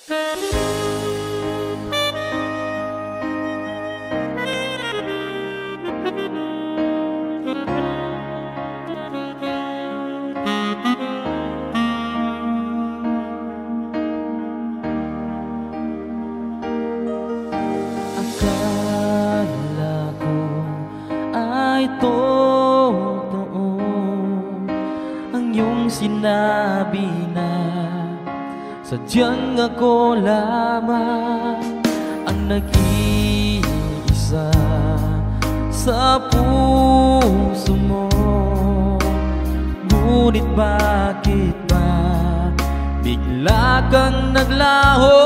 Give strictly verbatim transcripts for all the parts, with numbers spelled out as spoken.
Akala ko ay totoo ang iyong sinabi na sadyang ako lamang ang nag-iisa sa puso mo. Ngunit bakit ba bigla kang naglaho?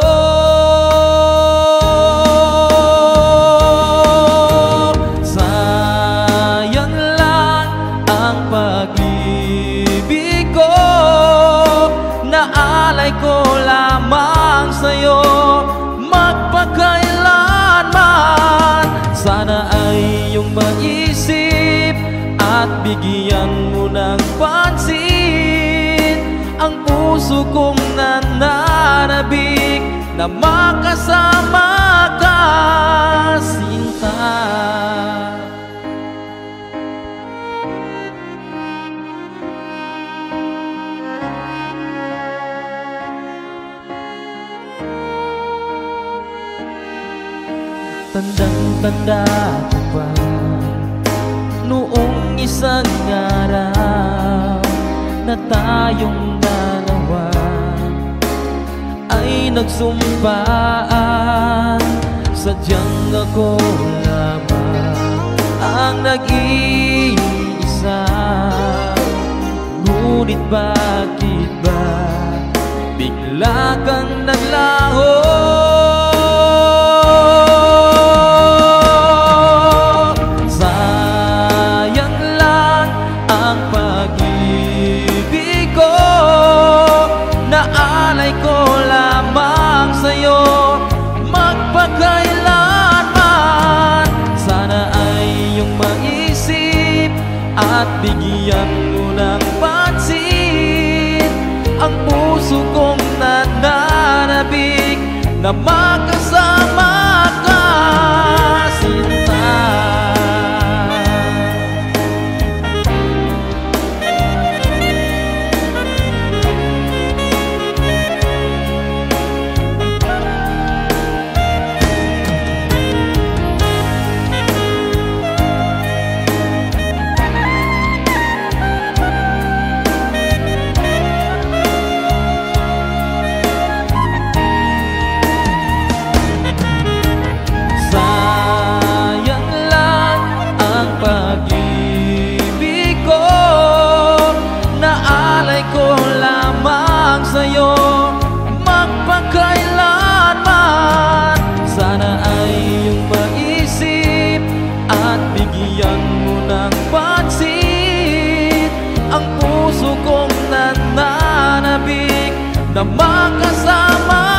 Sayang lang ang pag-ibig ko, naalay ko lamang sa'yo magpakailanman. Sana ay iyong maisip at bigyan mo ng pansin ang puso kong nananabik na makasama ka, sinta. Tandang-tanda ko pa noong isang araw na tayong dalawa ay nagsumpaan. Sadyang ako lamang ang nag-iisa. Ngunit bakit ba bigla kang naglaho? Naalay ko lamang sa'yo magpakailanman. Sana ay iyong maisip at bigyan mo ng pansin ang puso kong nananabik na makasama ka, sinta. Sa'yo magpakailanman. Sana ay iyong maisip at bigyan mo ng pansin ang puso kong nananabik na makasama